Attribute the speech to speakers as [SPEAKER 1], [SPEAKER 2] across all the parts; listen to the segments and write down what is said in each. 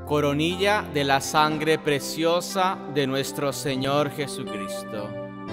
[SPEAKER 1] coronilla de la sangre preciosa de nuestro Señor Jesucristo.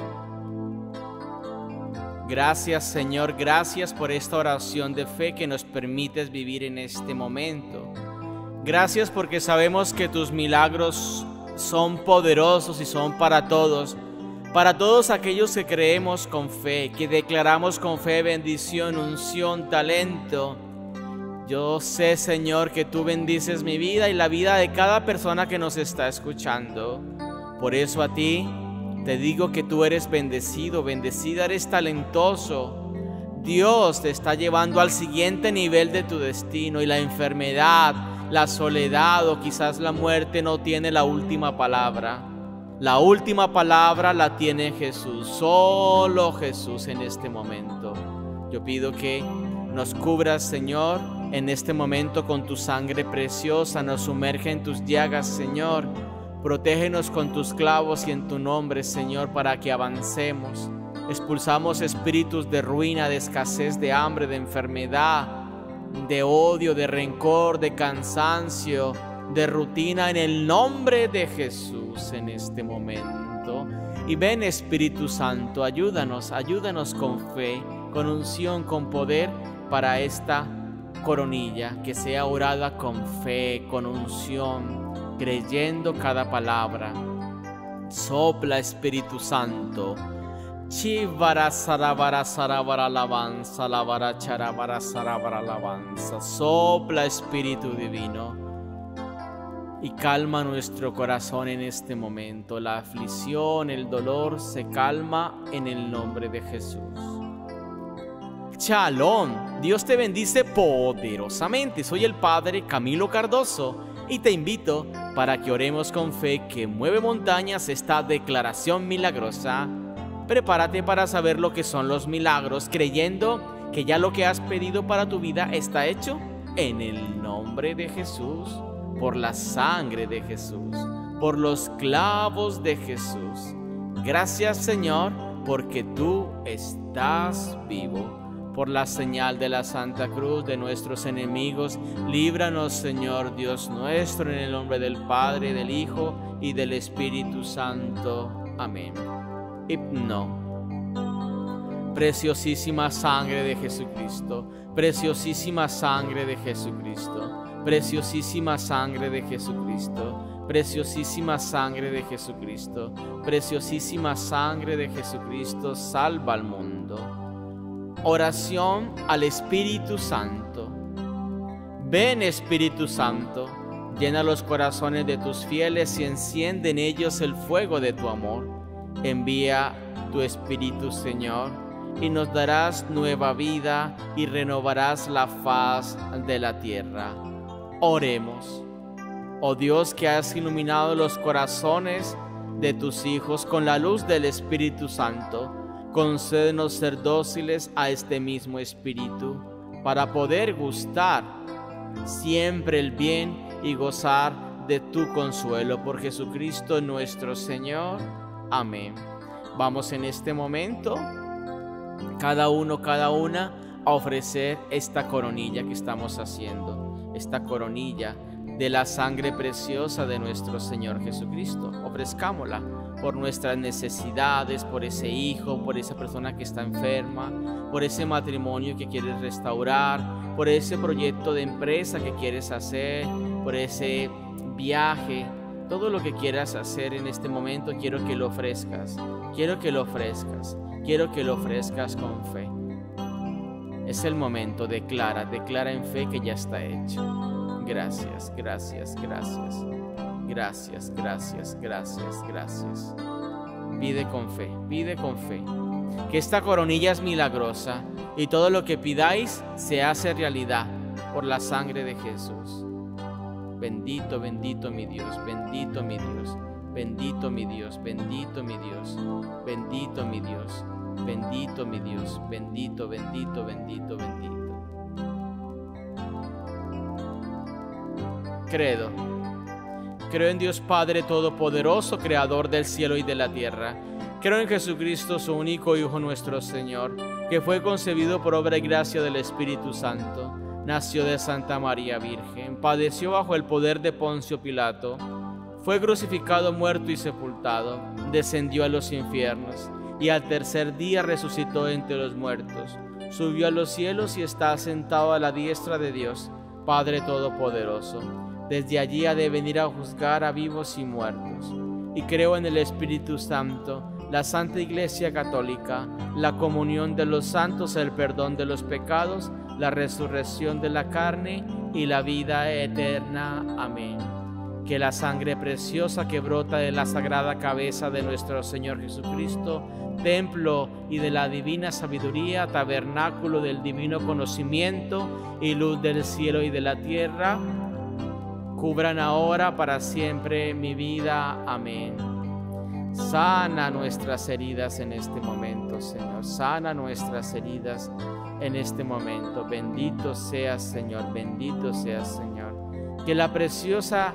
[SPEAKER 1] Gracias, Señor, gracias por esta oración de fe que nos permites vivir en este momento. Gracias porque sabemos que tus milagros son poderosos y son para todos aquellos que creemos con fe, que declaramos con fe bendición, unción, talento. Yo sé, Señor, que tú bendices mi vida y la vida de cada persona que nos está escuchando. Por eso a ti te digo que tú eres bendecido, bendecida, eres talentoso. Dios te está llevando al siguiente nivel de tu destino y la enfermedad, la soledad o quizás la muerte no tiene la última palabra. La última palabra la tiene Jesús, solo Jesús en este momento. Yo pido que nos cubras, Señor, en este momento con tu sangre preciosa, nos sumerge en tus llagas, Señor. Protégenos con tus clavos y en tu nombre, Señor, para que avancemos. Expulsamos espíritus de ruina, de escasez, de hambre, de enfermedad, de odio, de rencor, de cansancio, de rutina, en el nombre de Jesús en este momento. Y ven, Espíritu Santo, ayúdanos con fe, con unción, con poder para esta coronilla, que sea orada con fe, con unción, creyendo cada palabra. Sopla, Espíritu Santo. Chivara sarabara sarabara alabanza, lavara charabara sarabara alabanza. Sopla, Espíritu Divino, y calma nuestro corazón en este momento. La aflicción, el dolor se calma en el nombre de Jesús. Shalom, Dios te bendice poderosamente. Soy el Padre Camilo Cardoso y te invito para que oremos con fe que mueve montañas esta declaración milagrosa. Prepárate para saber lo que son los milagros, creyendo que ya lo que has pedido para tu vida está hecho en el nombre de Jesús, por la sangre de Jesús, por los clavos de Jesús. Gracias, Señor, porque tú estás vivo. Por la señal de la Santa Cruz de nuestros enemigos, líbranos, Señor Dios nuestro, en el nombre del Padre, del Hijo y del Espíritu Santo. Amén. Himno. Preciosísima sangre de Jesucristo, preciosísima sangre de Jesucristo, preciosísima sangre de Jesucristo, preciosísima sangre de Jesucristo, preciosísima sangre de Jesucristo, salva al mundo. Oración al Espíritu Santo. Ven, Espíritu Santo, llena los corazones de tus fieles y enciende en ellos el fuego de tu amor. Envía tu Espíritu, Señor, y nos darás nueva vida y renovarás la faz de la tierra. Oremos. Oh Dios, que has iluminado los corazones de tus hijos con la luz del Espíritu Santo, concédenos ser dóciles a este mismo Espíritu, para poder gustar siempre el bien y gozar de tu consuelo. Por Jesucristo nuestro Señor. Amén. Vamos en este momento, cada uno, cada una, a ofrecer esta coronilla que estamos haciendo, esta coronilla de la sangre preciosa de nuestro Señor Jesucristo. Ofrezcámosla por nuestras necesidades, por ese hijo, por esa persona que está enferma, por ese matrimonio que quieres restaurar, por ese proyecto de empresa que quieres hacer, por ese viaje. Todo lo que quieras hacer en este momento, quiero que lo ofrezcas, quiero que lo ofrezcas, quiero que lo ofrezcas con fe. Es el momento, declara en fe que ya está hecho. Gracias, gracias, gracias. Gracias, gracias, gracias, gracias. Pide con fe, que esta coronilla es milagrosa y todo lo que pidáis se hace realidad por la sangre de Jesús. Bendito, bendito mi Dios, bendito mi Dios, bendito mi Dios, bendito mi Dios, bendito mi Dios, bendito mi Dios, bendito, bendito, bendito, bendito. Credo. Creo en Dios Padre Todopoderoso, Creador del cielo y de la tierra. Creo en Jesucristo, su único Hijo nuestro Señor, que fue concebido por obra y gracia del Espíritu Santo. nació de Santa María Virgen, padeció bajo el poder de Poncio Pilato, fue crucificado, muerto y sepultado, descendió a los infiernos, y al tercer día resucitó entre los muertos, subió a los cielos y está sentado a la diestra de Dios, Padre Todopoderoso. Desde allí ha de venir a juzgar a vivos y muertos. Y creo en el Espíritu Santo, la Santa Iglesia Católica, la comunión de los santos, el perdón de los pecados, la resurrección de la carne y la vida eterna. Amén. Que la sangre preciosa que brota de la sagrada cabeza de nuestro Señor Jesucristo, templo y de la divina sabiduría, tabernáculo del divino conocimiento y luz del cielo y de la tierra, cubran ahora para siempre mi vida. Amén. Sana nuestras heridas en este momento, Señor. Sana nuestras heridas en este momento. Bendito seas, Señor. Bendito seas, Señor. Que la preciosa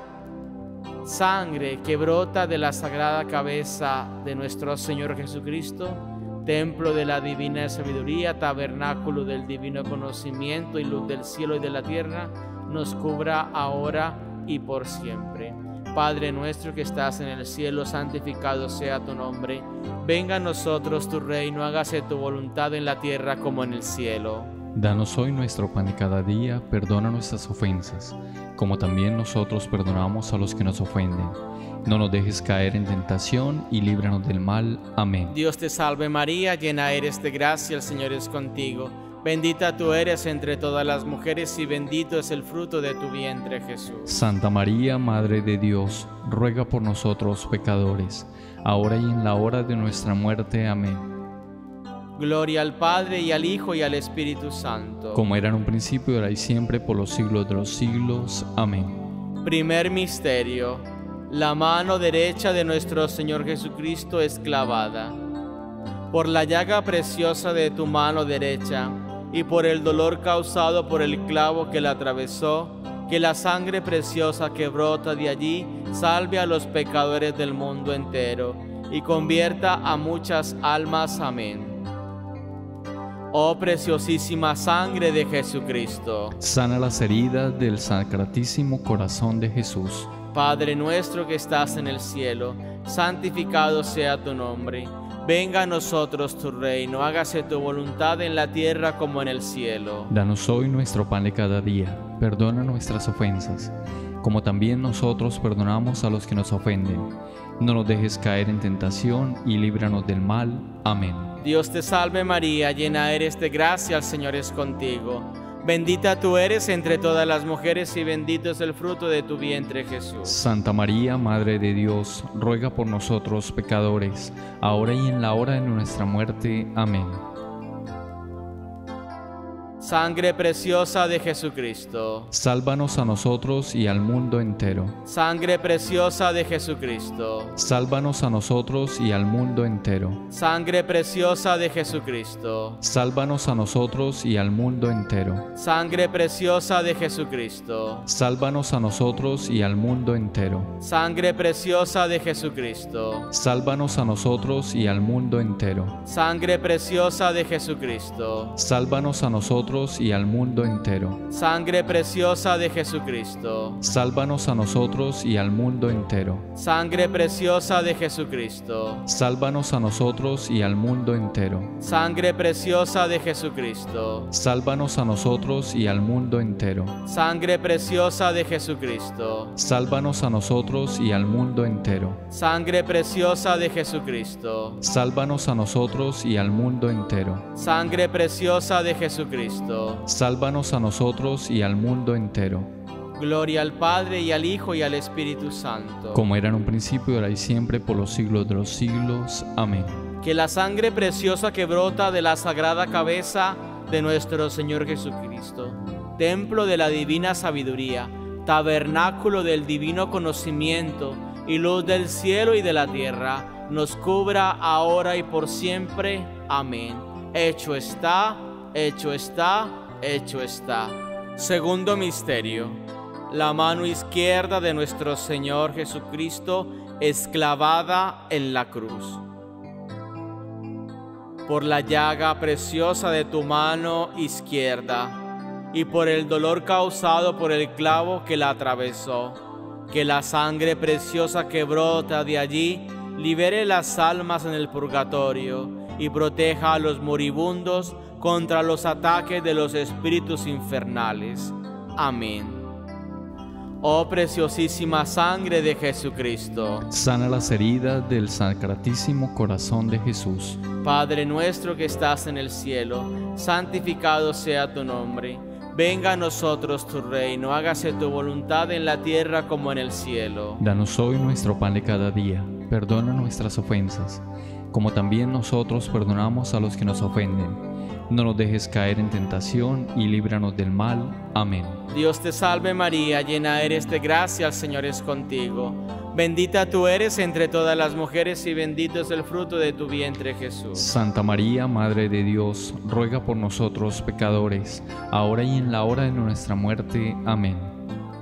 [SPEAKER 1] sangre que brota de la sagrada cabeza de nuestro Señor Jesucristo, templo de la divina sabiduría, tabernáculo del divino conocimiento y luz del cielo y de la tierra, nos cubra ahora y por siempre. Padre nuestro que estás en el cielo, santificado sea tu nombre. Venga a nosotros tu reino, hágase tu voluntad en la tierra como en el cielo.
[SPEAKER 2] Danos hoy nuestro pan de cada día, perdona nuestras ofensas, como también nosotros perdonamos a los que nos ofenden. No nos dejes caer en tentación y líbranos del mal. Amén.
[SPEAKER 1] Dios te salve María, llena eres de gracia, el Señor es contigo. Bendita tú eres entre todas las mujeres y bendito es el fruto de tu vientre, Jesús.
[SPEAKER 2] Santa María, Madre de Dios, ruega por nosotros pecadores, ahora y en la hora de nuestra muerte. Amén.
[SPEAKER 1] Gloria al Padre, y al Hijo, y al Espíritu Santo.
[SPEAKER 2] Como era en un principio, ahora y siempre, por los siglos de los siglos. Amén.
[SPEAKER 1] Primer misterio: la mano derecha de nuestro Señor Jesucristo es clavada. Por la llaga preciosa de tu mano derecha, y por el dolor causado por el clavo que la atravesó, que la sangre preciosa que brota de allí salve a los pecadores del mundo entero, y convierta a muchas almas. Amén. Oh preciosísima sangre de Jesucristo,
[SPEAKER 2] sana las heridas del Sacratísimo Corazón de Jesús.
[SPEAKER 1] Padre nuestro que estás en el cielo, santificado sea tu nombre. Venga a nosotros tu reino, hágase tu voluntad en la tierra como en el cielo.
[SPEAKER 2] Danos hoy nuestro pan de cada día, perdona nuestras ofensas, como también nosotros perdonamos a los que nos ofenden. No nos dejes caer en tentación y líbranos del mal. Amén.
[SPEAKER 1] Dios te salve María, llena eres de gracia, el Señor es contigo. Bendita tú eres entre todas las mujeres y bendito es el fruto de tu vientre, Jesús.
[SPEAKER 2] Santa María, Madre de Dios, ruega por nosotros pecadores, ahora y en la hora de nuestra muerte. Amén.
[SPEAKER 1] Sangre preciosa de Jesucristo,
[SPEAKER 2] sálvanos a nosotros y al mundo entero.
[SPEAKER 1] Sangre preciosa de Jesucristo,
[SPEAKER 2] sálvanos a nosotros y al mundo entero.
[SPEAKER 1] Sangre preciosa de Jesucristo,
[SPEAKER 2] sálvanos a nosotros y al mundo entero.
[SPEAKER 1] Sangre preciosa de Jesucristo,
[SPEAKER 2] sálvanos a nosotros y al mundo entero.
[SPEAKER 1] Sangre preciosa de Jesucristo,
[SPEAKER 2] sálvanos a nosotros y al mundo entero.
[SPEAKER 1] Sangre preciosa de Jesucristo,
[SPEAKER 2] sálvanos a nosotros y al mundo entero.
[SPEAKER 1] Sangre preciosa de Jesucristo,
[SPEAKER 2] sálvanos a nosotros y al mundo entero.
[SPEAKER 1] Sangre preciosa de Jesucristo,
[SPEAKER 2] sálvanos a nosotros y al mundo entero.
[SPEAKER 1] Sangre preciosa de Jesucristo,
[SPEAKER 2] sálvanos a nosotros y al mundo entero.
[SPEAKER 1] Sangre preciosa de Jesucristo,
[SPEAKER 2] sálvanos a nosotros y al mundo entero.
[SPEAKER 1] Sangre preciosa de Jesucristo,
[SPEAKER 2] sálvanos a nosotros y al mundo entero.
[SPEAKER 1] Sangre preciosa de Jesucristo,
[SPEAKER 2] sálvanos a nosotros y al mundo entero.
[SPEAKER 1] Gloria al Padre, y al Hijo, y al Espíritu Santo.
[SPEAKER 2] Como era en un principio, ahora y siempre, por los siglos de los siglos. Amén.
[SPEAKER 1] Que la sangre preciosa que brota de la sagrada cabeza de nuestro Señor Jesucristo, templo de la divina sabiduría, tabernáculo del divino conocimiento y luz del cielo y de la tierra, nos cubra ahora y por siempre. Amén. Hecho está, hecho está, hecho está. Segundo misterio: la mano izquierda de nuestro Señor Jesucristo es clavada en la cruz. Por la llaga preciosa de tu mano izquierda, y por el dolor causado por el clavo que la atravesó. Que la sangre preciosa que brota de allí libere las almas en el purgatorio y proteja a los moribundos contra los ataques de los espíritus infernales. Amén. Oh preciosísima sangre de Jesucristo,
[SPEAKER 2] sana las heridas del Sacratísimo Corazón de Jesús.
[SPEAKER 1] Padre nuestro que estás en el cielo, santificado sea tu nombre. Venga a nosotros tu reino, hágase tu voluntad en la tierra como en el cielo.
[SPEAKER 2] Danos hoy nuestro pan de cada día, perdona nuestras ofensas, como también nosotros perdonamos a los que nos ofenden. No nos dejes caer en tentación y líbranos del mal. Amén.
[SPEAKER 1] Dios te salve María, llena eres de gracia, el Señor es contigo. Bendita tú eres entre todas las mujeres y bendito es el fruto de tu vientre, Jesús.
[SPEAKER 2] Santa María, Madre de Dios, ruega por nosotros pecadores, ahora y en la hora de nuestra muerte. Amén.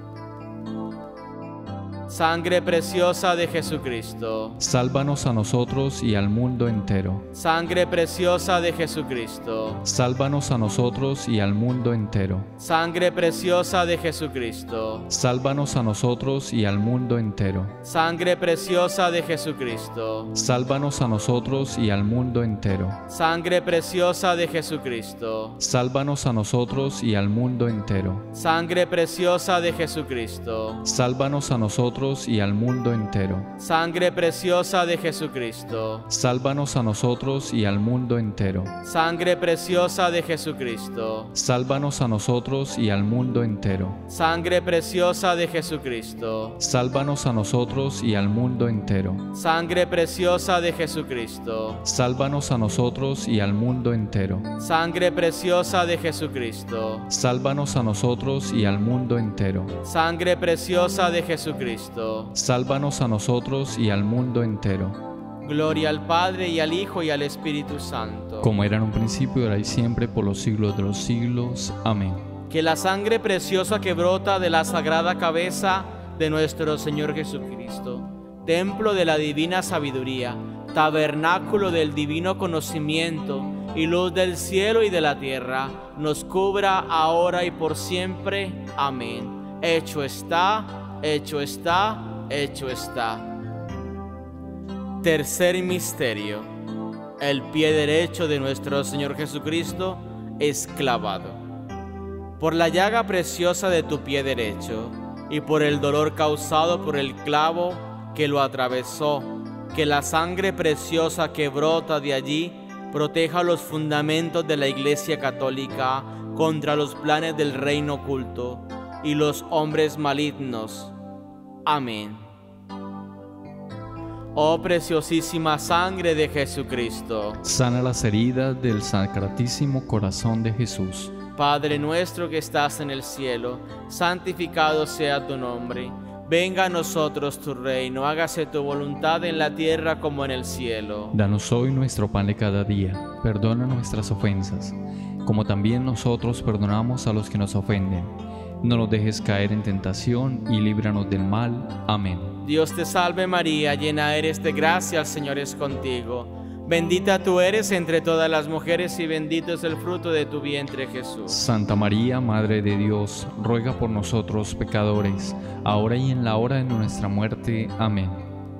[SPEAKER 1] Sangre preciosa de Jesucristo,
[SPEAKER 2] sálvanos a nosotros y al mundo entero.
[SPEAKER 1] Sangre preciosa de Jesucristo,
[SPEAKER 2] sálvanos a nosotros y al mundo entero.
[SPEAKER 1] Sangre preciosa de Jesucristo,
[SPEAKER 2] sálvanos a nosotros y al mundo entero.
[SPEAKER 1] Sangre preciosa de Jesucristo,
[SPEAKER 2] sálvanos a nosotros y al mundo entero.
[SPEAKER 1] Sangre preciosa de Jesucristo,
[SPEAKER 2] sálvanos a nosotros y al mundo entero.
[SPEAKER 1] Sangre preciosa de Jesucristo,
[SPEAKER 2] sálvanos a nosotros y al mundo entero.
[SPEAKER 1] Sangre preciosa de Jesucristo,
[SPEAKER 2] sálvanos a nosotros y al mundo entero.
[SPEAKER 1] Sangre preciosa de Jesucristo,
[SPEAKER 2] sálvanos a nosotros y al mundo entero.
[SPEAKER 1] Sangre preciosa de Jesucristo,
[SPEAKER 2] sálvanos a nosotros y al mundo entero.
[SPEAKER 1] Sangre preciosa de Jesucristo,
[SPEAKER 2] sálvanos a nosotros y al mundo entero.
[SPEAKER 1] Sangre preciosa de Jesucristo,
[SPEAKER 2] sálvanos a nosotros y al mundo entero.
[SPEAKER 1] Sangre preciosa de Jesucristo,
[SPEAKER 2] sálvanos a nosotros y al mundo entero.
[SPEAKER 1] Gloria al Padre y al Hijo y al Espíritu Santo,
[SPEAKER 2] como era en un principio, ahora y siempre, por los siglos de los siglos. Amén.
[SPEAKER 1] Que la sangre preciosa que brota de la sagrada cabeza de nuestro Señor Jesucristo, templo de la divina sabiduría, tabernáculo del divino conocimiento y luz del cielo y de la tierra, nos cubra ahora y por siempre. Amén. Hecho está, hecho está, hecho está. Tercer misterio. El pie derecho de nuestro Señor Jesucristo es clavado. Por la llaga preciosa de tu pie derecho y por el dolor causado por el clavo que lo atravesó, que la sangre preciosa que brota de allí proteja los fundamentos de la Iglesia Católica contra los planes del reino oculto y los hombres malignos. Amén. Oh preciosísima sangre de Jesucristo,
[SPEAKER 2] sana las heridas del Sacratísimo Corazón de Jesús.
[SPEAKER 1] Padre nuestro que estás en el cielo, santificado sea tu nombre. Venga a nosotros tu reino, hágase tu voluntad en la tierra como en el cielo.
[SPEAKER 2] Danos hoy nuestro pan de cada día, perdona nuestras ofensas, como también nosotros perdonamos a los que nos ofenden. No nos dejes caer en tentación y líbranos del mal. Amén.
[SPEAKER 1] Dios te salve María, llena eres de gracia, el Señor es contigo. Bendita tú eres entre todas las mujeres y bendito es el fruto de tu vientre, Jesús.
[SPEAKER 2] Santa María, Madre de Dios, ruega por nosotros pecadores, ahora y en la hora de nuestra muerte. Amén.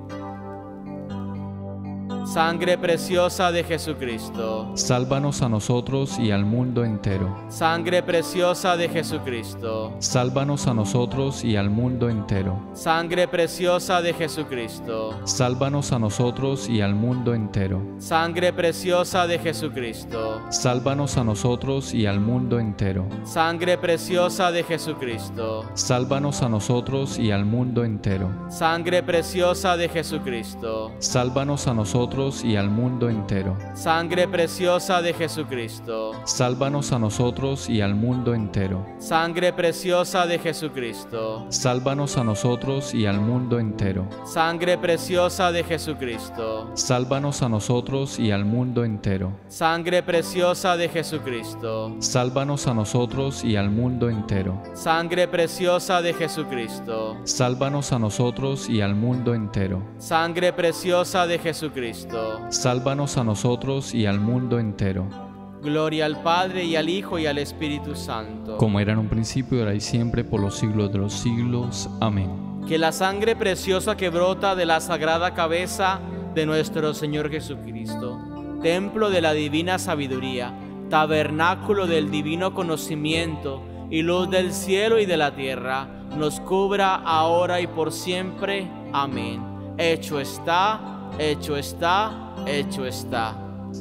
[SPEAKER 1] Sangre preciosa de Jesucristo,
[SPEAKER 2] sálvanos a nosotros y al mundo entero.
[SPEAKER 1] Sangre preciosa de Jesucristo,
[SPEAKER 2] sálvanos a nosotros y al mundo entero.
[SPEAKER 1] Sangre preciosa de Jesucristo,
[SPEAKER 2] sálvanos a nosotros y al mundo entero.
[SPEAKER 1] Sangre preciosa de Jesucristo,
[SPEAKER 2] sálvanos a nosotros y al mundo entero.
[SPEAKER 1] Sangre preciosa de Jesucristo,
[SPEAKER 2] sálvanos a nosotros y al mundo entero.
[SPEAKER 1] Sangre preciosa de Jesucristo,
[SPEAKER 2] sálvanos a nosotros y al mundo entero.
[SPEAKER 1] Sangre preciosa de Jesucristo,
[SPEAKER 2] sálvanos a nosotros y al mundo entero.
[SPEAKER 1] Sangre preciosa de Jesucristo,
[SPEAKER 2] sálvanos a nosotros y al mundo entero.
[SPEAKER 1] Sangre preciosa de Jesucristo,
[SPEAKER 2] sálvanos a nosotros y al mundo entero.
[SPEAKER 1] Sangre preciosa de Jesucristo,
[SPEAKER 2] sálvanos a nosotros y al mundo entero.
[SPEAKER 1] Sangre preciosa de Jesucristo,
[SPEAKER 2] sálvanos a nosotros y al mundo entero.
[SPEAKER 1] Sangre preciosa de Jesucristo,
[SPEAKER 2] sálvanos a nosotros y al mundo entero.
[SPEAKER 1] Gloria al Padre, y al Hijo, y al Espíritu Santo.
[SPEAKER 2] Como era en un principio, ahora y siempre, por los siglos de los siglos. Amén.
[SPEAKER 1] Que la sangre preciosa que brota de la sagrada cabeza de nuestro Señor Jesucristo, templo de la divina sabiduría, tabernáculo del divino conocimiento y luz del cielo y de la tierra, nos cubra ahora y por siempre. Amén. Hecho está, hecho está, hecho está.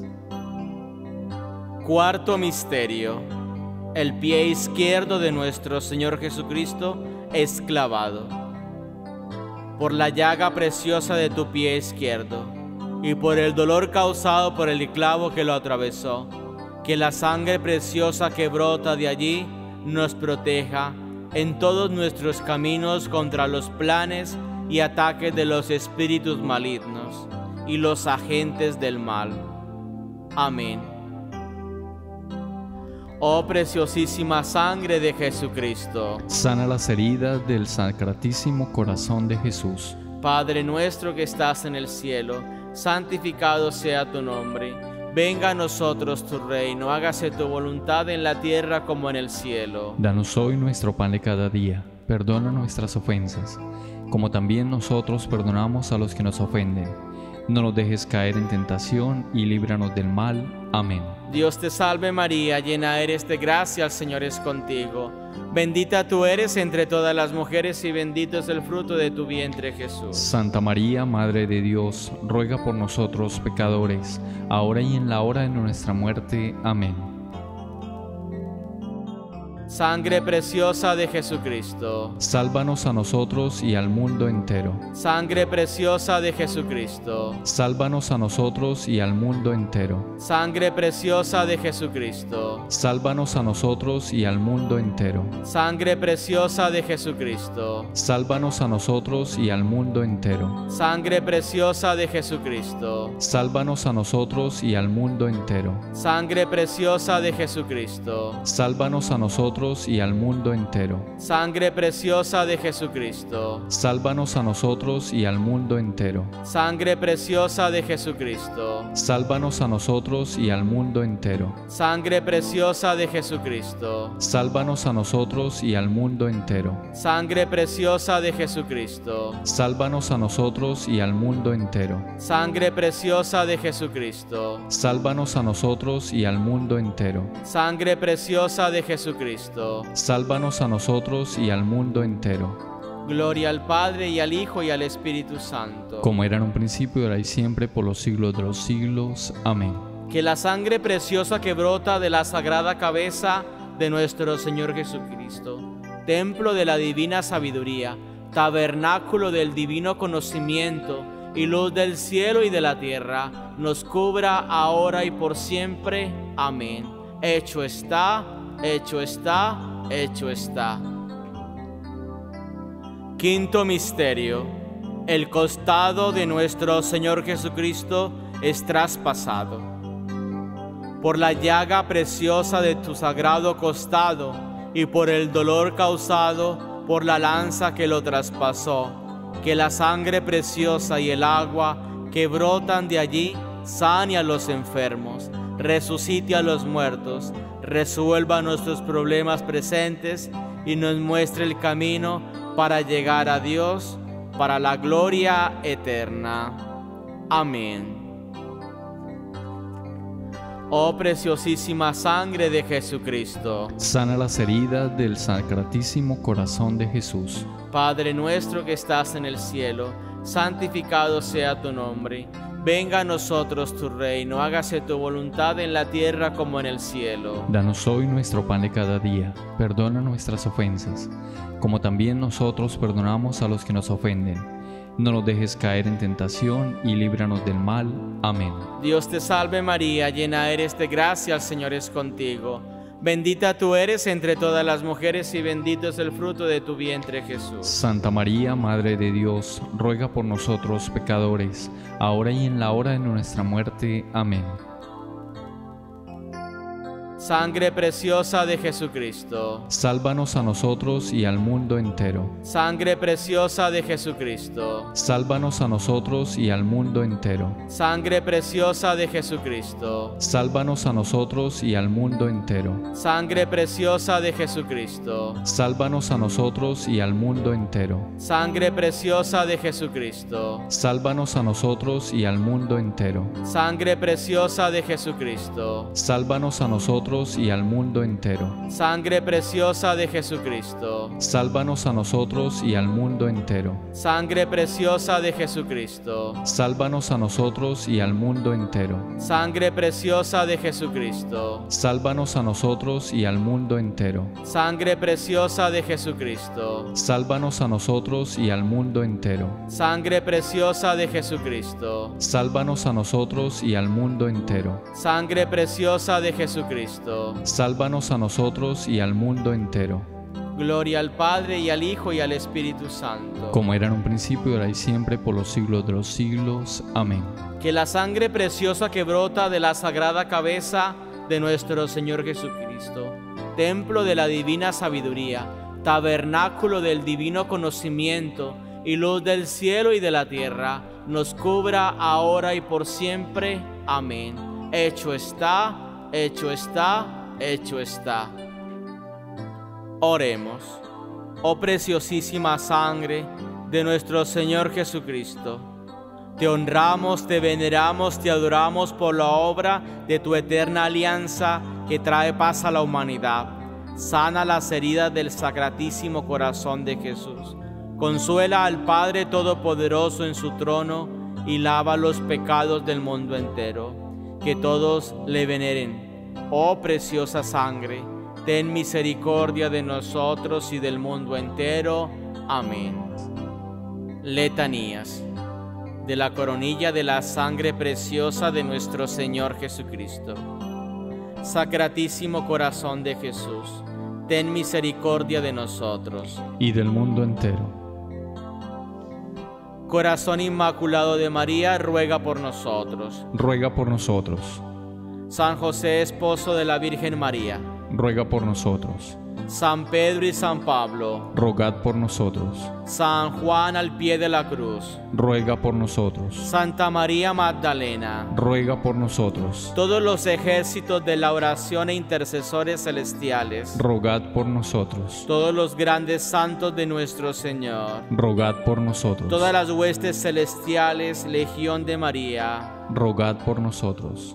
[SPEAKER 1] Cuarto misterio. El pie izquierdo de nuestro Señor Jesucristo es clavado. Por la llaga preciosa de tu pie izquierdo y por el dolor causado por el clavo que lo atravesó, que la sangre preciosa que brota de allí nos proteja en todos nuestros caminos contra los planes y ataques de los espíritus malignos y los agentes del mal. Amén. Oh preciosísima sangre de Jesucristo,
[SPEAKER 2] sana las heridas del Sacratísimo Corazón de Jesús.
[SPEAKER 1] Padre nuestro que estás en el cielo, santificado sea tu nombre. Venga a nosotros tu reino, hágase tu voluntad en la tierra como en el cielo.
[SPEAKER 2] Danos hoy nuestro pan de cada día, perdona nuestras ofensas, como también nosotros perdonamos a los que nos ofenden. No nos dejes caer en tentación y líbranos del mal. Amén.
[SPEAKER 1] Dios te salve María, llena eres de gracia, el Señor es contigo. Bendita tú eres entre todas las mujeres y bendito es el fruto de tu vientre, Jesús.
[SPEAKER 2] Santa María, Madre de Dios, ruega por nosotros pecadores, ahora y en la hora de nuestra muerte. Amén.
[SPEAKER 1] Sangre preciosa de Jesucristo,
[SPEAKER 2] sálvanos a nosotros y al mundo entero.
[SPEAKER 1] Sangre preciosa de Jesucristo,
[SPEAKER 2] sálvanos a nosotros y al mundo entero.
[SPEAKER 1] Sangre preciosa de Jesucristo,
[SPEAKER 2] sálvanos a nosotros y al mundo entero.
[SPEAKER 1] Sangre preciosa de Jesucristo,
[SPEAKER 2] sálvanos a nosotros y al mundo entero.
[SPEAKER 1] Sangre preciosa de Jesucristo,
[SPEAKER 2] sálvanos a nosotros y al mundo entero.
[SPEAKER 1] Sangre preciosa de Jesucristo,
[SPEAKER 2] sálvanos a nosotros y al mundo entero.
[SPEAKER 1] Sangre preciosa de Jesucristo,
[SPEAKER 2] sálvanos a nosotros y al mundo entero.
[SPEAKER 1] Sangre preciosa de Jesucristo,
[SPEAKER 2] sálvanos a nosotros y al mundo entero.
[SPEAKER 1] Sangre preciosa de Jesucristo,
[SPEAKER 2] sálvanos a nosotros y al mundo entero.
[SPEAKER 1] Sangre preciosa de Jesucristo,
[SPEAKER 2] sálvanos a nosotros y al mundo entero.
[SPEAKER 1] Sangre preciosa de Jesucristo,
[SPEAKER 2] sálvanos a nosotros y al mundo entero.
[SPEAKER 1] Sangre preciosa de Jesucristo,
[SPEAKER 2] sálvanos a nosotros y al mundo entero.
[SPEAKER 1] Gloria al Padre, y al Hijo, y al Espíritu Santo.
[SPEAKER 2] Como era en un principio, ahora y siempre, por los siglos de los siglos. Amén.
[SPEAKER 1] Que la sangre preciosa que brota de la sagrada cabeza de nuestro Señor Jesucristo, templo de la divina sabiduría, tabernáculo del divino conocimiento y luz del cielo y de la tierra, nos cubra ahora y por siempre. Amén. Hecho está, hecho está, hecho está. Quinto misterio. El costado de nuestro Señor Jesucristo es traspasado. Por la llaga preciosa de tu sagrado costado y por el dolor causado por la lanza que lo traspasó, que la sangre preciosa y el agua que brotan de allí sane a los enfermos, resucite a los muertos, resuelva nuestros problemas presentes y nos muestre el camino para llegar a Dios, para la gloria eterna. Amén. Oh preciosísima sangre de Jesucristo,
[SPEAKER 2] sana las heridas del Sacratísimo Corazón de Jesús.
[SPEAKER 1] Padre nuestro que estás en el cielo, santificado sea tu nombre. Venga a nosotros tu reino, hágase tu voluntad en la tierra como en el cielo.
[SPEAKER 2] Danos hoy nuestro pan de cada día, perdona nuestras ofensas, como también nosotros perdonamos a los que nos ofenden. No nos dejes caer en tentación y líbranos del mal. Amén.
[SPEAKER 1] Dios te salve María, llena eres de gracia, el Señor es contigo. Bendita tú eres entre todas las mujeres y bendito es el fruto de tu vientre, Jesús.
[SPEAKER 2] Santa María, Madre de Dios, ruega por nosotros pecadores, ahora y en la hora de nuestra muerte. Amén.
[SPEAKER 1] Sangre preciosa de Jesucristo.
[SPEAKER 2] Sálvanos a nosotros y al mundo entero.
[SPEAKER 1] Sangre preciosa de Jesucristo.
[SPEAKER 2] Sálvanos a nosotros y al mundo entero.
[SPEAKER 1] Sangre preciosa de Jesucristo.
[SPEAKER 2] Sálvanos a nosotros y al mundo entero.
[SPEAKER 1] Sangre preciosa de Jesucristo.
[SPEAKER 2] Sálvanos a nosotros y al mundo entero.
[SPEAKER 1] Sangre preciosa de Jesucristo.
[SPEAKER 2] Sálvanos a nosotros y al mundo entero.
[SPEAKER 1] Sangre preciosa de Jesucristo.
[SPEAKER 2] Sálvanos a nosotros y al mundo entero.
[SPEAKER 1] Sangre preciosa de Jesucristo.
[SPEAKER 2] Sálvanos a nosotros y al mundo entero.
[SPEAKER 1] Sangre preciosa de Jesucristo.
[SPEAKER 2] Sálvanos a nosotros y al mundo entero.
[SPEAKER 1] Sangre preciosa de Jesucristo.
[SPEAKER 2] Sálvanos a nosotros y al mundo entero.
[SPEAKER 1] Sangre preciosa de Jesucristo.
[SPEAKER 2] Sálvanos a nosotros y al mundo entero.
[SPEAKER 1] Sangre preciosa de Jesucristo.
[SPEAKER 2] Sálvanos a nosotros y al mundo entero.
[SPEAKER 1] Sangre preciosa de Jesucristo.
[SPEAKER 2] Sálvanos a nosotros y al mundo entero.
[SPEAKER 1] Gloria al Padre y al Hijo y al Espíritu Santo.
[SPEAKER 2] Como era en un principio, ahora y siempre, por los siglos de los siglos. Amén.
[SPEAKER 1] Que la sangre preciosa que brota de la sagrada cabeza de nuestro Señor Jesucristo, templo de la divina sabiduría, tabernáculo del divino conocimiento y luz del cielo y de la tierra, nos cubra ahora y por siempre. Amén. Hecho está, hecho está, hecho está. Oremos. Oh preciosísima sangre de nuestro Señor Jesucristo, te honramos, te veneramos, te adoramos por la obra de tu eterna alianza que trae paz a la humanidad. Sana las heridas del Sacratísimo Corazón de Jesús. Consuela al Padre Todopoderoso en su trono y lava los pecados del mundo entero. Que todos le veneren. Oh preciosa sangre, ten misericordia de nosotros y del mundo entero. Amén. Letanías. De la coronilla de la sangre preciosa de nuestro Señor Jesucristo. Sacratísimo Corazón de Jesús, ten misericordia de nosotros
[SPEAKER 2] y del mundo entero.
[SPEAKER 1] Corazón Inmaculado de María, ruega por nosotros.
[SPEAKER 2] Ruega por nosotros.
[SPEAKER 1] San José, esposo de la Virgen María,
[SPEAKER 2] ruega por nosotros.
[SPEAKER 1] San Pedro y San Pablo,
[SPEAKER 2] rogad por nosotros.
[SPEAKER 1] San Juan al pie de la cruz,
[SPEAKER 2] ruega por nosotros.
[SPEAKER 1] Santa María Magdalena,
[SPEAKER 2] ruega por nosotros.
[SPEAKER 1] Todos los ejércitos de la oración e intercesores celestiales,
[SPEAKER 2] rogad por nosotros.
[SPEAKER 1] Todos los grandes santos de nuestro Señor,
[SPEAKER 2] rogad por nosotros.
[SPEAKER 1] Todas las huestes celestiales, Legión de María,
[SPEAKER 2] rogad por nosotros.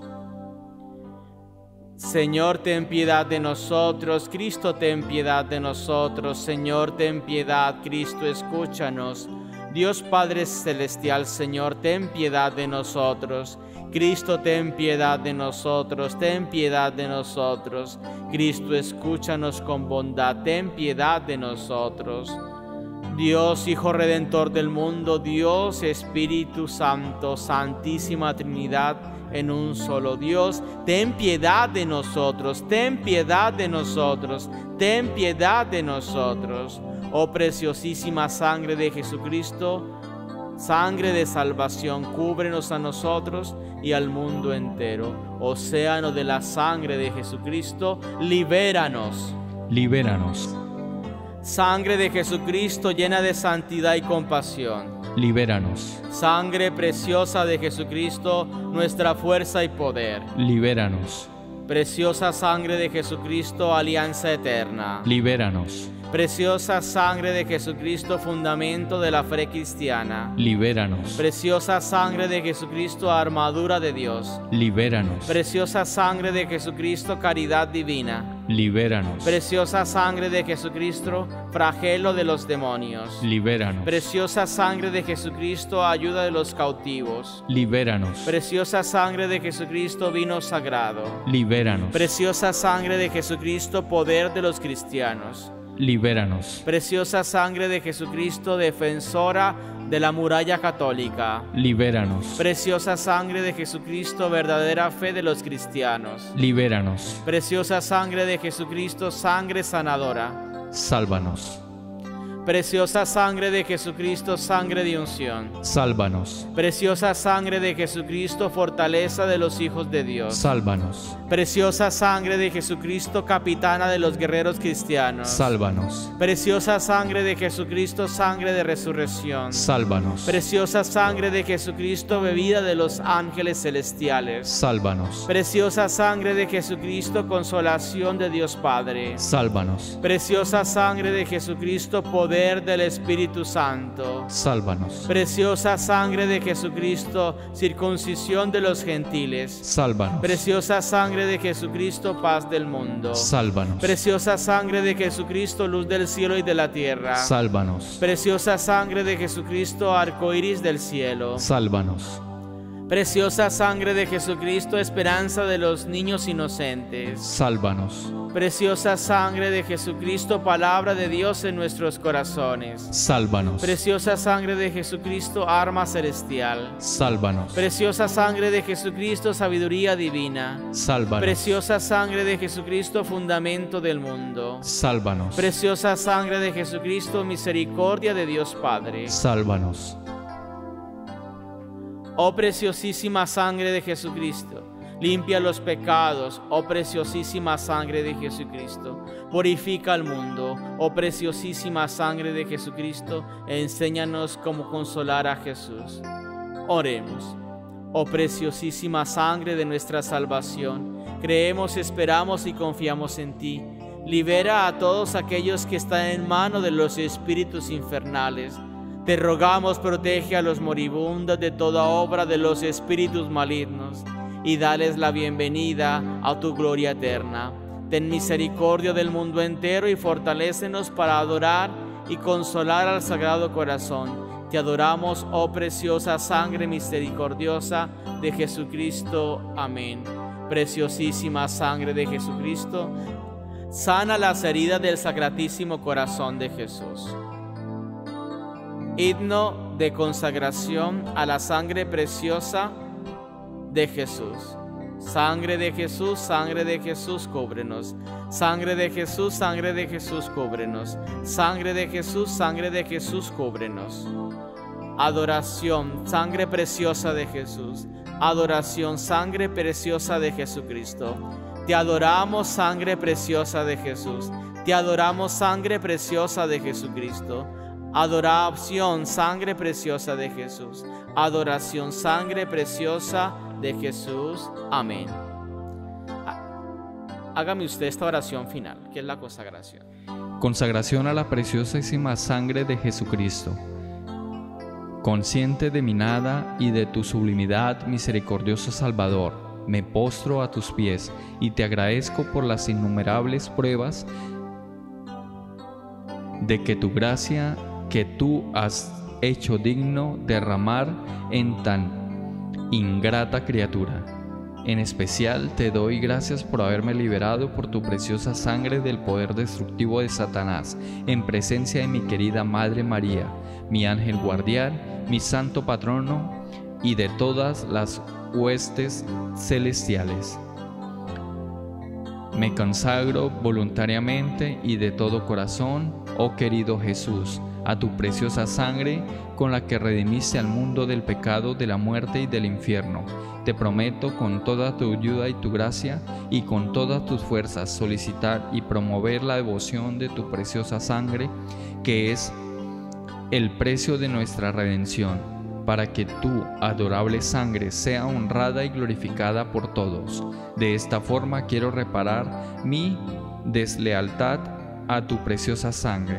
[SPEAKER 1] Señor, ten piedad de nosotros. Cristo, ten piedad de nosotros. Señor, ten piedad. Cristo, escúchanos. Dios Padre Celestial, Señor, ten piedad de nosotros. Cristo, ten piedad de nosotros. Ten piedad de nosotros. Cristo, escúchanos con bondad. Ten piedad de nosotros. Dios, Hijo Redentor del mundo, Dios Espíritu Santo, Santísima Trinidad, en un solo Dios, ten piedad de nosotros, ten piedad de nosotros, ten piedad de nosotros. Oh preciosísima sangre de Jesucristo, sangre de salvación, cúbrenos a nosotros y al mundo entero. Océano de la sangre de Jesucristo, libéranos.
[SPEAKER 2] Libéranos.
[SPEAKER 1] Sangre de Jesucristo llena de santidad y compasión,
[SPEAKER 2] libéranos.
[SPEAKER 1] Sangre preciosa de Jesucristo, nuestra fuerza y poder,
[SPEAKER 2] libéranos.
[SPEAKER 1] Preciosa sangre de Jesucristo, alianza eterna,
[SPEAKER 2] libéranos.
[SPEAKER 1] Preciosa sangre de Jesucristo, fundamento de la fe cristiana,
[SPEAKER 2] libéranos.
[SPEAKER 1] Preciosa sangre de Jesucristo, armadura de Dios,
[SPEAKER 2] libéranos.
[SPEAKER 1] Preciosa sangre de Jesucristo, caridad divina,
[SPEAKER 2] libéranos.
[SPEAKER 1] Preciosa sangre de Jesucristo, flagelo de los demonios,
[SPEAKER 2] libéranos.
[SPEAKER 1] Preciosa sangre de Jesucristo, ayuda de los cautivos,
[SPEAKER 2] libéranos.
[SPEAKER 1] Preciosa sangre de Jesucristo, vino sagrado,
[SPEAKER 2] libéranos.
[SPEAKER 1] Preciosa sangre de Jesucristo, poder de los cristianos,
[SPEAKER 2] libéranos.
[SPEAKER 1] Preciosa sangre de Jesucristo, defensora de la muralla católica,
[SPEAKER 2] libéranos.
[SPEAKER 1] Preciosa sangre de Jesucristo, verdadera fe de los cristianos,
[SPEAKER 2] libéranos.
[SPEAKER 1] Preciosa sangre de Jesucristo, sangre sanadora,
[SPEAKER 2] sálvanos.
[SPEAKER 1] Preciosa sangre de Jesucristo, sangre de unción.
[SPEAKER 2] Sálvanos.
[SPEAKER 1] Preciosa sangre de Jesucristo, fortaleza de los hijos de Dios.
[SPEAKER 2] Sálvanos.
[SPEAKER 1] Preciosa sangre de Jesucristo, capitana de los guerreros cristianos.
[SPEAKER 2] Sálvanos.
[SPEAKER 1] Preciosa sangre de Jesucristo, sangre de resurrección.
[SPEAKER 2] Sálvanos.
[SPEAKER 1] Preciosa sangre de Jesucristo, bebida de los ángeles celestiales.
[SPEAKER 2] Sálvanos.
[SPEAKER 1] Preciosa sangre de Jesucristo, consolación de Dios Padre.
[SPEAKER 2] Sálvanos.
[SPEAKER 1] Preciosa sangre de Jesucristo, poder del Espíritu Santo.
[SPEAKER 2] Sálvanos.
[SPEAKER 1] Preciosa sangre de Jesucristo, circuncisión de los gentiles.
[SPEAKER 2] Sálvanos.
[SPEAKER 1] Preciosa sangre de Jesucristo, paz del mundo.
[SPEAKER 2] Sálvanos.
[SPEAKER 1] Preciosa sangre de Jesucristo, luz del cielo y de la tierra.
[SPEAKER 2] Sálvanos.
[SPEAKER 1] Preciosa sangre de Jesucristo, arco iris del cielo.
[SPEAKER 2] Sálvanos.
[SPEAKER 1] Preciosa sangre de Jesucristo, esperanza de los niños inocentes.
[SPEAKER 2] Sálvanos.
[SPEAKER 1] Preciosa sangre de Jesucristo, palabra de Dios en nuestros corazones.
[SPEAKER 2] Sálvanos.
[SPEAKER 1] Preciosa sangre de Jesucristo, arma celestial.
[SPEAKER 2] Sálvanos.
[SPEAKER 1] Preciosa sangre de Jesucristo, sabiduría divina.
[SPEAKER 2] Sálvanos.
[SPEAKER 1] Preciosa sangre de Jesucristo, fundamento del mundo.
[SPEAKER 2] Sálvanos.
[SPEAKER 1] Preciosa sangre de Jesucristo, misericordia de Dios Padre.
[SPEAKER 2] Sálvanos.
[SPEAKER 1] Oh preciosísima sangre de Jesucristo, limpia los pecados. Oh preciosísima sangre de Jesucristo, purifica al mundo. Oh preciosísima sangre de Jesucristo, enséñanos cómo consolar a Jesús. Oremos. Oh preciosísima sangre de nuestra salvación, creemos, esperamos y confiamos en ti. Libera a todos aquellos que están en manos de los espíritus infernales. Te rogamos, protege a los moribundos de toda obra de los espíritus malignos y dales la bienvenida a tu gloria eterna. Ten misericordia del mundo entero y fortalécenos para adorar y consolar al Sagrado Corazón. Te adoramos, oh preciosa sangre misericordiosa de Jesucristo. Amén. Preciosísima sangre de Jesucristo, sana las heridas del Sacratísimo Corazón de Jesús. Himno de consagración a la sangre preciosa de Jesús. Sangre de Jesús, cúbrenos. Sangre de Jesús, cúbrenos. Sangre de Jesús, cúbrenos. Adoración, sangre preciosa de Jesús. Adoración, sangre preciosa de Jesucristo. Te adoramos, sangre preciosa de Jesús. Te adoramos, sangre preciosa de Jesucristo. Adoración, sangre preciosa de Jesús. Adoración, sangre preciosa de Jesús. Amén. Hágame usted esta oración final, que es la consagración.
[SPEAKER 2] Consagración a la preciosísima sangre de Jesucristo. Consciente de mi nada y de tu sublimidad, misericordioso Salvador, me postro a tus pies y te agradezco por las innumerables pruebas de que tu gracia que tú has hecho digno derramar en tan ingrata criatura. En especial te doy gracias por haberme liberado por tu preciosa sangre del poder destructivo de Satanás, en presencia de mi querida Madre María, mi ángel guardián, mi santo patrono y de todas las huestes celestiales. Me consagro voluntariamente y de todo corazón, oh querido Jesús, a tu preciosa sangre con la que redimiste al mundo del pecado, de la muerte y del infierno. Te prometo con toda tu ayuda y tu gracia y con todas tus fuerzas solicitar y promover la devoción de tu preciosa sangre, que es el precio de nuestra redención, para que tu adorable sangre sea honrada y glorificada por todos. De esta forma quiero reparar mi deslealtad a tu preciosa sangre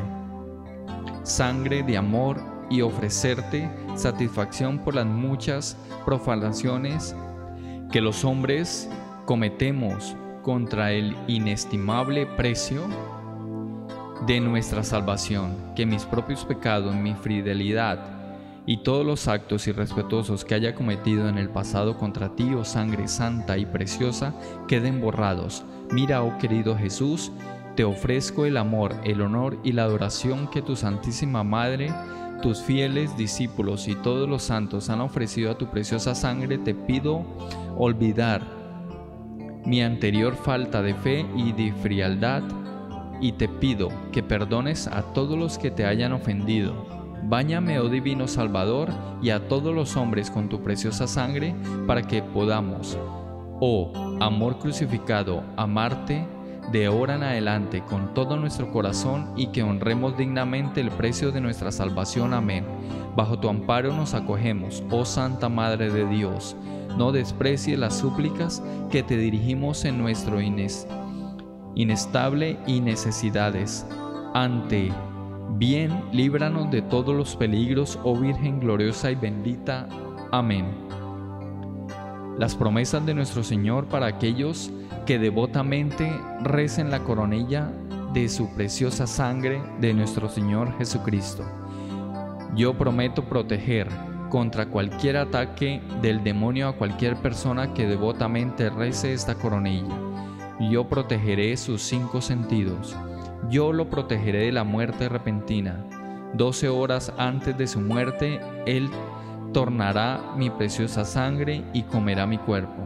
[SPEAKER 2] de amor, y ofrecerte satisfacción por las muchas profanaciones que los hombres cometemos contra el inestimable precio de nuestra salvación, que mis propios pecados, mi fidelidad y todos los actos irrespetuosos que haya cometido en el pasado contra ti, oh sangre santa y preciosa, queden borrados. Mira, oh querido Jesús, te ofrezco el amor, el honor y la adoración que tu Santísima Madre, tus fieles discípulos y todos los santos han ofrecido a tu preciosa sangre. Te pido olvidar mi anterior falta de fe y de frialdad y te pido que perdones a todos los que te hayan ofendido. Báñame, oh divino Salvador, y a todos los hombres con tu preciosa sangre, para que podamos, oh amor crucificado, amarte de ahora en adelante con todo nuestro corazón y que honremos dignamente el precio de nuestra salvación. Amén. Bajo tu amparo nos acogemos, oh Santa Madre de Dios. No desprecies las súplicas que te dirigimos en nuestro inestable y necesidades. Ante bien, líbranos de todos los peligros, oh Virgen gloriosa y bendita. Amén. Las promesas de nuestro Señor para aquellos que devotamente recen la coronilla de su preciosa sangre de nuestro Señor Jesucristo. Yo prometo proteger contra cualquier ataque del demonio a cualquier persona que devotamente rece esta coronilla. Yo protegeré sus 5 sentidos. Yo lo protegeré de la muerte repentina. 12 horas antes de su muerte, Él tornará mi preciosa sangre y comerá mi cuerpo.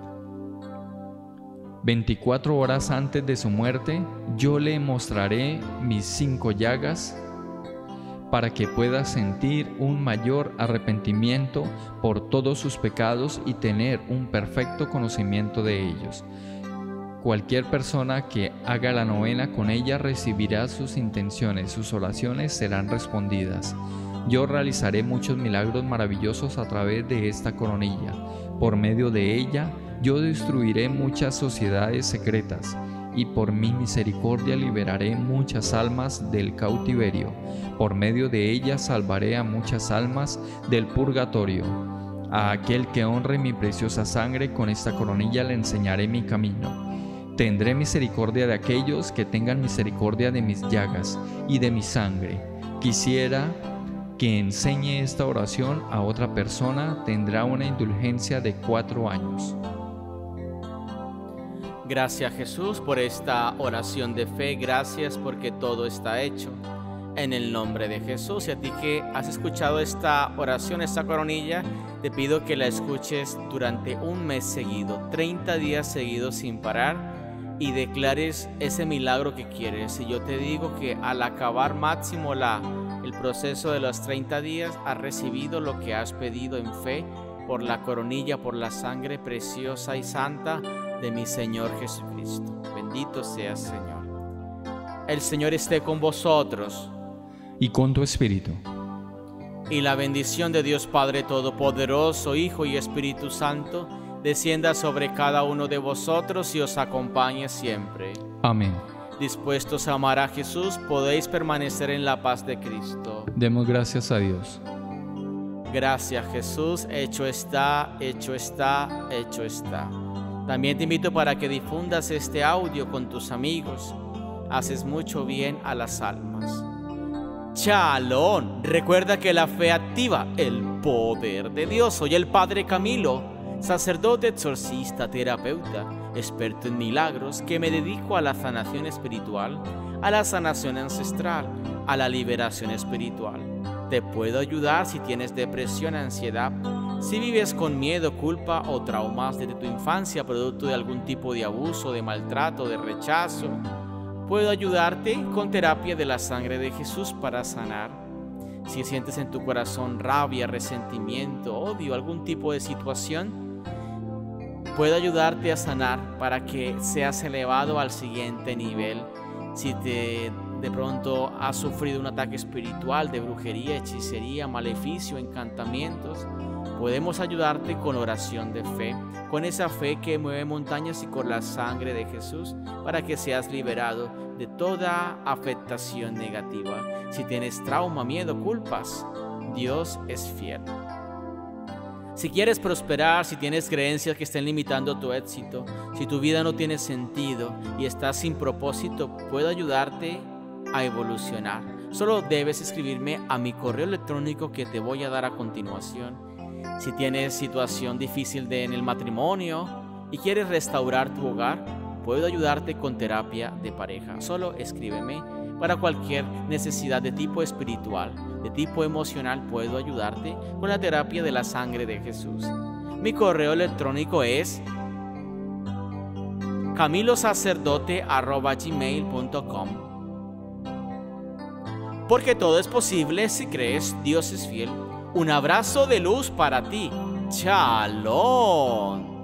[SPEAKER 2] 24 horas antes de su muerte, yo le mostraré mis 5 llagas para que pueda sentir un mayor arrepentimiento por todos sus pecados y tener un perfecto conocimiento de ellos. Cualquier persona que haga la novena con ella recibirá sus intenciones, sus oraciones serán respondidas. Yo realizaré muchos milagros maravillosos a través de esta coronilla. Por medio de ella, yo destruiré muchas sociedades secretas y por mi misericordia liberaré muchas almas del cautiverio. Por medio de ella salvaré a muchas almas del purgatorio. A aquel que honre mi preciosa sangre, con esta coronilla le enseñaré mi camino. Tendré misericordia de aquellos que tengan misericordia de mis llagas y de mi sangre. Quisiera que enseñe esta oración a otra persona, tendrá una indulgencia de 4 años.
[SPEAKER 1] Gracias, Jesús, por esta oración de fe. Gracias porque todo está hecho. En el nombre de Jesús, y a ti que has escuchado esta oración, esta coronilla, te pido que la escuches durante un mes seguido, 30 días seguidos sin parar, y declares ese milagro que quieres. Y yo te digo que al acabar máximo el proceso de los 30 días, has recibido lo que has pedido en fe por la coronilla, por la sangre preciosa y santa de mi Señor Jesucristo. Bendito seas, Señor. El Señor esté con vosotros.
[SPEAKER 2] Y con tu espíritu.
[SPEAKER 1] Y la bendición de Dios Padre Todopoderoso, Hijo y Espíritu Santo, descienda sobre cada uno de vosotros y os acompañe siempre.
[SPEAKER 2] Amén.
[SPEAKER 1] Dispuestos a amar a Jesús, podéis permanecer en la paz de Cristo.
[SPEAKER 2] Demos gracias a Dios.
[SPEAKER 1] Gracias, Jesús. Hecho está, hecho está, hecho está. También te invito para que difundas este audio con tus amigos. Haces mucho bien a las almas. Shalom. Recuerda que la fe activa el poder de Dios. Soy el Padre Camilo, sacerdote, exorcista, terapeuta, experto en milagros, que me dedico a la sanación espiritual, a la sanación ancestral, a la liberación espiritual. Te puedo ayudar si tienes depresión, ansiedad, si vives con miedo, culpa o traumas desde tu infancia producto de algún tipo de abuso, de maltrato, de rechazo. Puedo ayudarte con terapia de la sangre de Jesús para sanar. Si sientes en tu corazón rabia, resentimiento, odio, algún tipo de situación, puedo ayudarte a sanar para que seas elevado al siguiente nivel. Si de pronto has sufrido un ataque espiritual de brujería, hechicería, maleficio, encantamientos, podemos ayudarte con oración de fe, con esa fe que mueve montañas y con la sangre de Jesús, para que seas liberado de toda afectación negativa. Si tienes trauma, miedo, culpas, Dios es fiel. Si quieres prosperar, si tienes creencias que estén limitando tu éxito, si tu vida no tiene sentido y estás sin propósito, puedo ayudarte a evolucionar. Solo debes escribirme a mi correo electrónico que te voy a dar a continuación. Si tienes situación difícil en el matrimonio y quieres restaurar tu hogar, puedo ayudarte con terapia de pareja. Solo escríbeme. Para cualquier necesidad de tipo espiritual, de tipo emocional, puedo ayudarte con la terapia de la sangre de Jesús. Mi correo electrónico es camilosacerdote@gmail.com. Porque todo es posible si crees, Dios es fiel. Un abrazo de luz para ti. Shalom.